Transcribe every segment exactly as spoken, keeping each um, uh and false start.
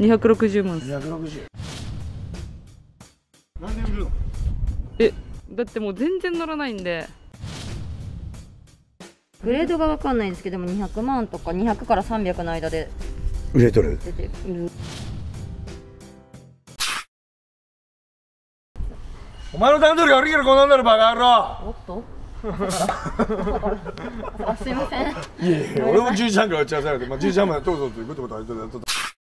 にひゃくろくじゅうまんです。 にひゃくろくじゅう。なんで売るの？ え、だってもう全然乗らないんで。 グレードがわかんないんですけども、にひゃくまんとかにひゃくからさんびゃくの間で売れとる。 出てる。 お前の段取り悪いけどこんなんなるバカ野郎。 おっとあ、すいません。 いやいや、俺もじゅうじはんから打ち合わせられて、まあじゅうじはんまでどうぞということことあれとだと。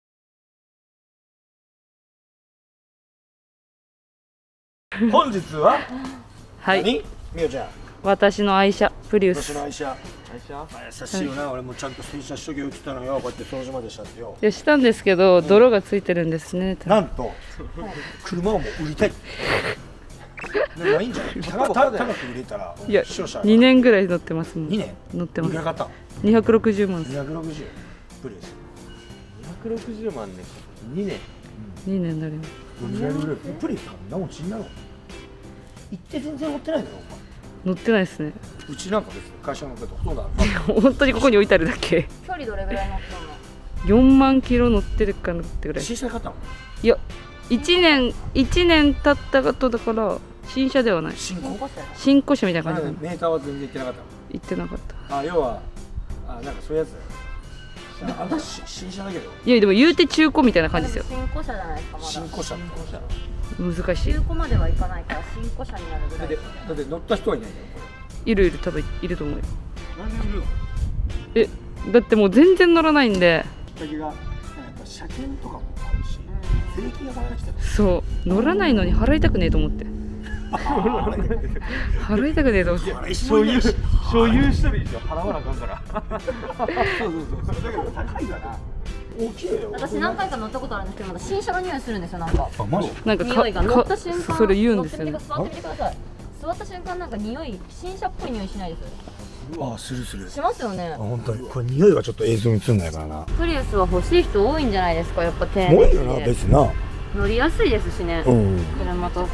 本日ははい。 何？みおちゃん。 私の愛車プリウス。 私の愛車。愛車？優しいよな。俺もちゃんと洗車しとけよって言ったのよ。こうやって掃除までしたってよ。 いやしたんですけど、泥がついてるんですね。 なんと車をもう売りたい。ないんじゃない？高く売れたら。 いや、にねんぐらい乗ってますもん。 にねん？ 乗ってます。 いくら買った？ にひゃくろくじゅうまんです。 にひゃくろくじゅう。プリウス。 にひゃくろくじゅうまんね。にねん。 にねん乗ります。 どれぐらいで売れる？プリウスかなもんちんなの。行って全然乗ってないだろ。 乗ってないですね。 うちなんか別に会社のことほとんどある。 本当にここに置いてあるだけ。 距離どれぐらい乗ったの？ よんまんキロ乗ってるかなってぐらい。 新車で買ったの？ いや、いちねんいちねん経った後だから新車ではない。 新古新古車みたいな感じ。 メーカーは全然行ってなかったの？ 行ってなかった。 あ、要はあ、なんかそういうやつだよ。あんた新車だけど。 いやでも言うて中古みたいな感じですよ。 新古車じゃないですか。まだ新古車。 難しい。 中古まではいかないから新古車になるぐらい。 だって乗った人はいないんだよ。 いるいる多分いると思うよ。 なんで売るの？ え、だってもう全然乗らないんで。 きっかけがやっぱ車検とかもあるし、税金が払わなきゃ。 そう乗らないのに払いたくねえと思って。払いたくねえと思って。 所有所有してる以上払わなあかんから。 そうそうそう。だけど高いから。大きいよ。 私何回か乗ったことあるんですけど、まだ新車の匂いするんですよ。なんかあ、マジ？ なんか匂いが乗った瞬間、 それ言うんですよね。 座ってみてください。座った瞬間なんか匂い、新車っぽい匂いしないです。 あ、するする。 しますよね。 あ、本当に。これ匂いはちょっと映像に映んないからな。 プリウスは欲しい人多いんじゃないですか。やっぱ丁寧多いよな、別にな。 乗りやすいですしね。 うん。 車と。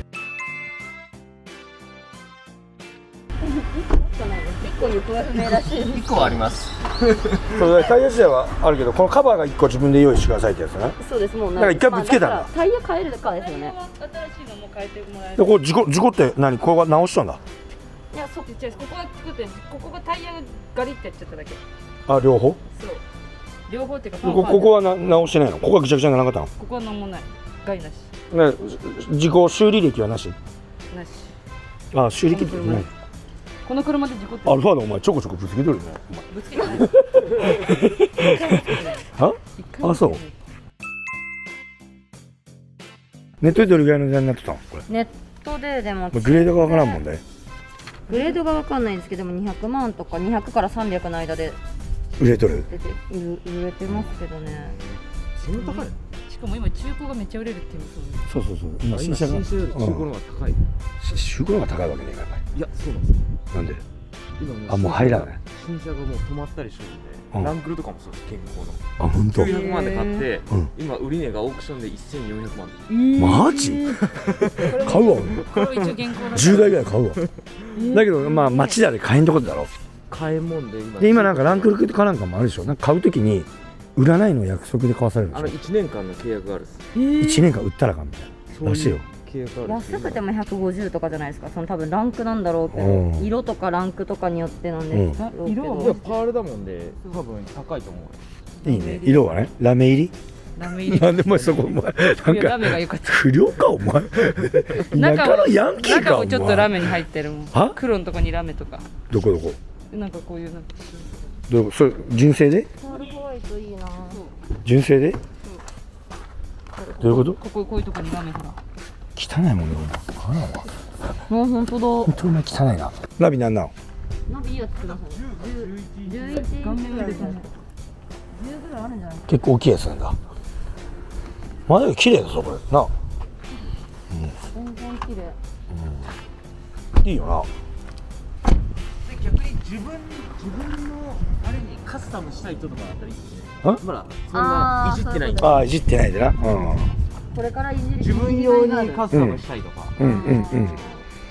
一個行方不明らしい。 いっこはあります。 そうだ、タイヤ自体はあるけど、このカバーがいっこ自分で用意してくださいってやつね。 そうです。もうだから一回ぶつけたんだ。 まあタイヤ変えるかですよね。 新しいのも変えてもらえる。 で、これ事故事故って何？ここが直したんだ。 いや、そう違う、ここは作ってんです。ここがタイヤがガリってやっちゃっただけ。 あ、両方？ そう。両方っていうかこここはな直してないの？ここはぐちゃぐちゃにならなかっここはなんもない。ガリなし。 たの？ね、事故修理歴はなし？ なし。 あ、修理歴ってない。 この車で事故ってアルファードお前ちょこちょこぶつけとるね。 ぶつけてない。 あ？あ、そう。ネットでどれぐらいの値段になってたの？これ。 ネットででもグレードがわからんもんね。 グレードがわかんないんですけども、にひゃくまんとかにひゃくからさんびゃくの間で売れとる。 出て売れてますけどね。 そんな高い？ しかも今中古がめっちゃ売れるって言いますもんね。 そうそうそう。今新車が。 新車より中古の方が高い。 中古の方が高いわけねえから。 いや、そうなんですよ。 なんで？ 今あ、もう入らない。 新車がもう止まったりしてるんで、ランクルとかもそうです。健康の。 あ、本当。 きゅうひゃくまんで買って、 うん、 今売り値がオークションでせんよんひゃくまん。 マジ？買うわ。 これは一応現行だ。 じゅうだいぐらい買うわ。だけどまあ町田で買えんとこだろ。 買えんもんで今。 で今なんかランクルかなんかもあるでしょ。なんか買うときに売らないの約束で買わされるんでしょ。 あのいちねんかんの契約があるんです。 いちねんかん売ったらかんみたいな。らしいよ。 契約あるんですよ。 安くてもひゃくごじゅうとかじゃないですか。その多分ランクなんだろうけど、色とかランクとかによってなんですか。 色いやパールだもんで多分高いと思う。 いいね。色はね、ラメ入り。 ラメ入り。 なんでお前そこお前なんいやラかメが良かった。 不良かお前。田舎のヤンキーか中お前。 もちょっとラメに入ってるもん。 は？ 黒のとこにラメとか。 どこどこ？ なんかこういうなんか。 どうそれ純正で？ パールホワイトいいな。 純正で？どういうこと？ こここういうとこにラメほら。 汚いもんね。あらわ。 もう本当だ。 本当に汚いな。ナビなんなの？ ナビいいやつください。じゅういち顔面売れてない。 じゅうぐらいあるんじゃない？ 結構大きいやつなんだ。まだ綺麗だぞこれな。 全然綺麗。 いいよな。 逆に自分自分のあれにカスタムしたい人とかあったらいいですね。まだそんないじってないんで。 ああいじってないでな。うん。 これからいじり自分用にカスタムしたいとか。 うんうんうん。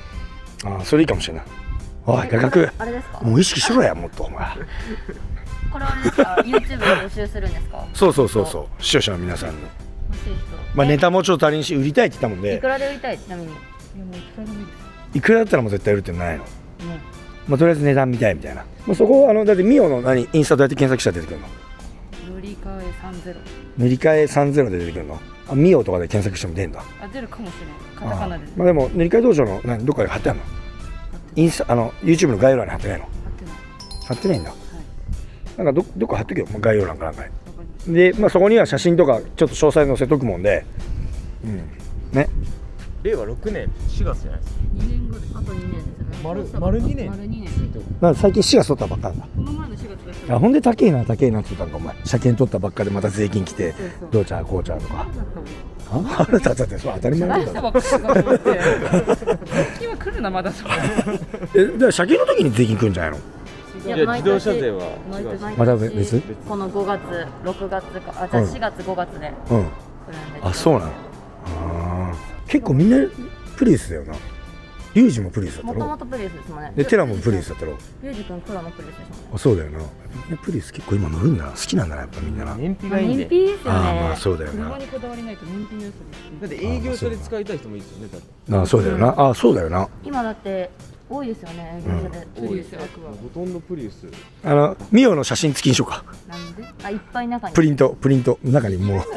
ああそれいいかもしれない。おい画角。 あれですか？ もう意識しろやもっとお前。 カこれはあれですか、YouTube で募集するんですか？ そうそうそうそう、視聴者の皆さんに。 欲しい人。 まあネタもちょっと足りんし売りたいって言ったもんで。 いくらで売りたい、ちなみに。 いやもういくらでもいいです。 いくらだったらもう絶対売るってないの。 もまあとりあえず値段見たいみたいな。まあそこあのだってミオの何インスタどうやって検索したら出てくるの？ う乗り換えさんじゅう。 塗り替えさんじゅうで出てくるの？あ、ミオとかで検索しても出るんだ。 あ、出るかもしれない。カタカナで。 まあでも塗り替え道場の何どっかで貼ってあるの？インスタあの YouTube の概要欄に貼ってないの？ 貼ってない。 貼ってないんだ。 はい。 なんかどどっか貼っとけよ、まあ、概要欄かなんかに。で、まあそこには写真とかちょっと詳細載せとくもんで、うん、ね。 令和ろくねんしがつじゃないですか。 にねんごです。 あとにねんですよね。 丸丸にねん。 丸にねん。 なんか最近しがつ取ったばっかなんだ。 この前のしがつだった。 あ、ほんで高えな高えなって言ったんかお前。車検取ったばっかでまた税金来てどうちゃうこうちゃうとか。あ、腹立つってそう当たり前なんだ。 ばっかりと思って。税金は来るなまだそう。 え、だから車検の時に税金来るんじゃないの？ いやいや自動車税は毎年まだ別？ このごがつ、ろくがつか、あ、じゃあしがつ、ごがつで。 うん。あ、そうなの。あー、結構みんなプリウスだよな。リュウジもプリウスだったろ。 もともとプリウスですもんね。 でテラもプリウスだったろ。 リュウジ君黒のプリウスですもんね。 あ、そうだよな。みんなプリウス結構今乗るんだな。好きなんだなやっぱみんなな。 燃費がいいんで。 燃費ですよああ、まあね。 そうだよな。 車にこだわりないと燃費の良さだって営業所で使いたい人もいいですよね。だってああ、そうだよな。ああ、そうだよな。 今だって多いですよね、営業所で。 プリウスアクア。 ほとんどプリウス。 あのミオの写真付きにしようか。 なんで？あ、いっぱい中に。 プリントプリント中にもう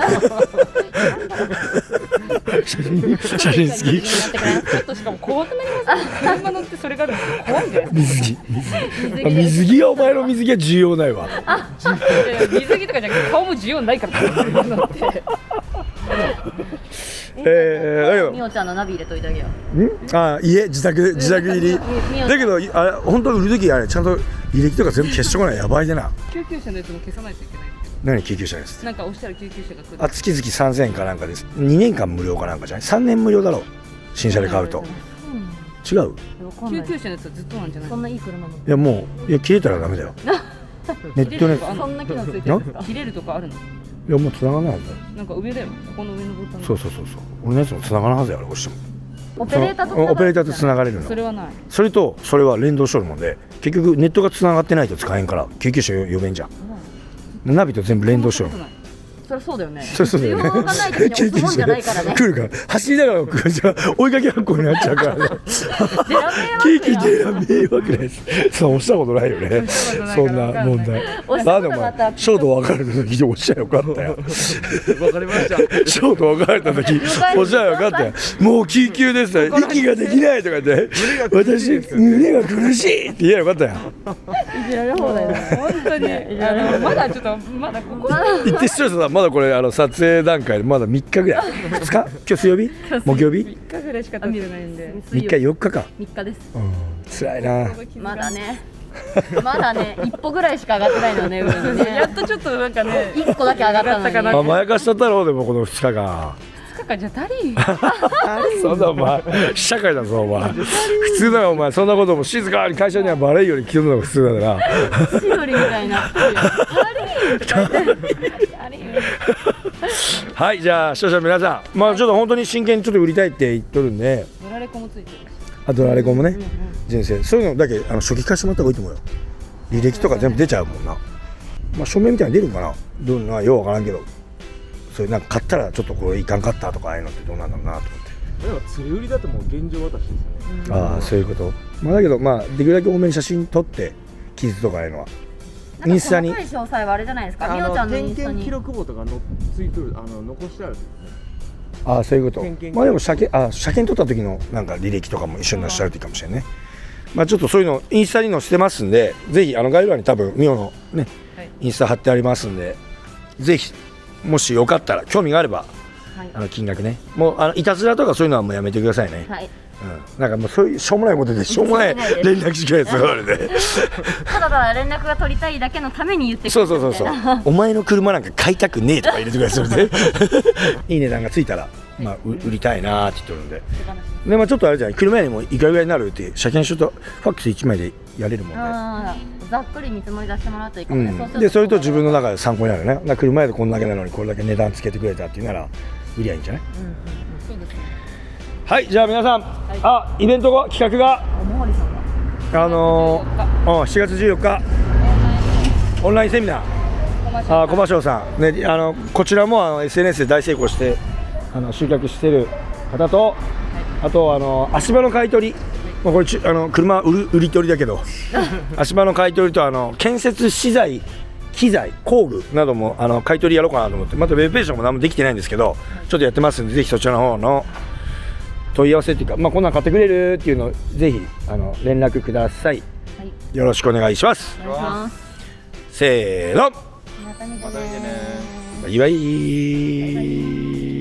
写真写真付き。 ちょっとしかも怖くなりますね。車乗ってそれがあるんですよ。怖いんじゃないです水着あ水着はお前の水着は重要ないわ。 か。いやいや水着とかじゃなくて顔も需要ないから車乗って。 えー、だけどみおちゃんのナビ入れといてあげよう。 んあ家自宅自宅入りだけどあれ本当売る時あれちゃんと履歴とか全部消しとかないやばいでな。 救急車のやつも消さないといけない。 何救急車ですなんか押したら救急車が来る。 あ月々さんぜんえんかなんかですにねんかん無料かなんかじゃないさんねん無料だろう新車で買うと違う。 わかんない。 救急車のやつはずっとなんじゃない。 そんないい車なの。 いやもういや切れたらダメだよネットねそんな機能ついてるんですか？ 切れるとかあるの？ いやもう繋がらないはずだよ。 なんか上だよ。ここの上のボタン。 そうそうそうそう俺のやつも繋がらないはずやろ押してもオペレーターとそのオペレーターと繋がれるのそれはない。 それとそれは連動しとるもんで結局ネットが繋がってないと使えんから救急車呼べんじゃんナビと全部連動しとるそれそうだよね。 そうそうだよね必要がない時に押すもんじゃないからね。 来るから走りながら来るじゃ追いかけ発行になっちゃうからね出られますケよーキでは迷惑ないですそう押したことないよねそんな問題押したことなんでおがあったら前ショート別れた時押しちゃよかったよわかりました。 ショート別れた時押しちゃよかったよもう救急ですよ息ができないとかで私胸が苦しいって言えばよかったよいじられ放題だ。 本当にあのまだちょっとまだここ言って視聴者さんまだこれあの撮影段階でまだみっかぐらいふつか今日水曜日木曜日みっかぐらいしか経ってないんで。 みっかよっかかみっかです。 うん辛いなまだね。まだね、一歩ぐらいしか上がってないのね、上にね。 やっとちょっとなんかね。 一個だけ上がったのに。 上がったかなあまやかしちゃったろうでもこのふつかかつかかじゃダリー。 そんなお前社会だぞお前普通だよお前そんなことも静かに会社にはバレんように聞くのが普通だから千鳥みたいな。 はいじゃあ視聴者の皆さんまあちょっと本当に真剣にちょっと売りたいって言っとるんでドラレコもついてる。 あとあれコもね人生そういうのだけあの初期化してもらった方がいいと思うよ履歴とか全部出ちゃうもんなまあ証明みたいに出るんかなどうなようわからんけどそういうなんか買ったらちょっとこれいかんかったとかああいうのってどうなんだろうなと思ってでも釣り売りだともう現状渡しですよね。 ああそういうことまあだけどまあできるだけ多めに写真撮って傷とかああいうのはインスタに細かい詳細はあれじゃないですか。みあおちゃんののインスタに点検記。録簿とかのついてるあの残してあるんですよね。 ああそういうこと点検まあでも車検あ車検取った時のなんか履歴とかも一緒に出しちゃうといいかもしれないねまあちょっとそういうのインスタに載せてますんでぜひあの概要欄に多分ミオのねはいインスタ貼ってありますんでぜひもしよかったら興味があればはいあの金額ねもうあのいたずらとかそういうのはもうやめてくださいね、 はい。 うん、なんかもうそういうしょうもないことでしょうもない連絡しかないですよあれでただただ連絡が取りたいだけのために言ってくるそうそうそうそうみたいな。 お前の車なんか買いたくねえとか入れてくださいそれでいい値段がついたらまあう売りたいなーって言ってるんででまあちょっとあれじゃない車屋にもいくらぐらいになるって車検証とファックスいちまいでやれるもんねあーざっくり見積もり出してもらうといいかもね。 うん、 そうするとでそれと自分の中で参考になるねだから車屋でこんだけなのにこれだけ値段つけてくれたっていうなら売りゃいいんじゃないそうですね。 はいじゃあ皆さん、あイベント後企画がおもわりさんが。 あのー、うんしちがつじゅうよっかオンラインセミナー、あ小場翔さん、ね、あのこちらもあの エスエヌエス で大成功してあの集客してる方と、あとあの足場の買い取り、まあ、これちあの車売る売り取りだけど足場の買い取りとあの建設資材機材工具などもあの買い取りやろうかなと思って、またウェブページも何もできてないんですけど、ちょっとやってますんで、ぜひそちらの方の問い合わせっていうか、まあ、こんなん買ってくれるっていうのをぜひあの連絡ください、はい、よろしくお願いします。 お願いします。 せーの、 また見てね。 バイバイ。